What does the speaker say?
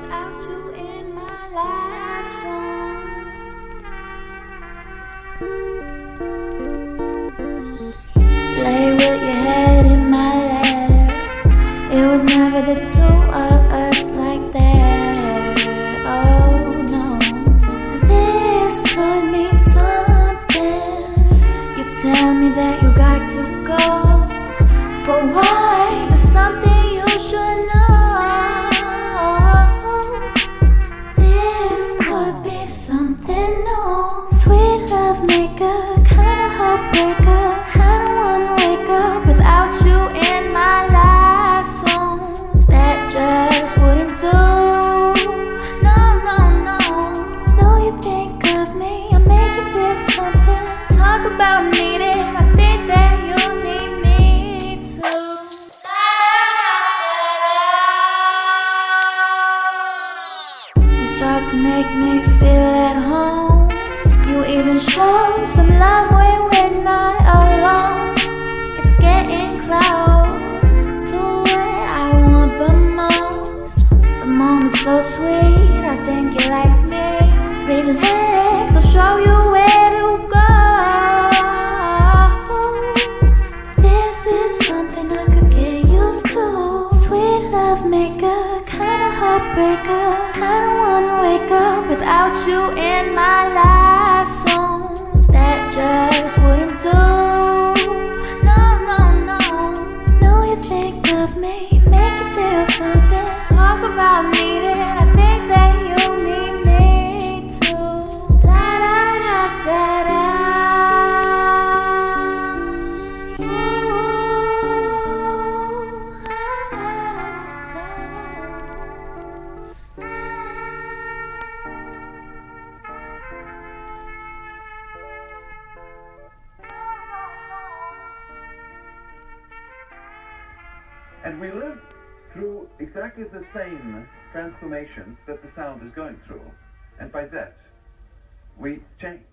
without you in my last song. Lay with your head in my lap. It was never the two of us like that. Oh no, this could mean something. You tell me that you got to go. For why? There's something you should know. This could be something new. Sweet love maker, kinda heartbreaker. I don't wanna wake up without you in my life song. That just wouldn't do. No, no, no. Know you think of me, I make you feel something. Talk about needing, I think that you need me too. You start to make me feel at home. You even show some love when we're not alone. It's getting close to what I want the most. The moment's so sweet, I think he likes me. Relax, I'll show you where to go. This is something I could get used to. Sweet love maker, kinda heartbreaker. I don't wanna wake up without you in my life song. That just wouldn't do. No, no, no. Know you think of me, make you feel something. Talk about needing, I think that you need me too. Da da da da da. And we live through exactly the same transformations that the sound is going through. And by that, we change.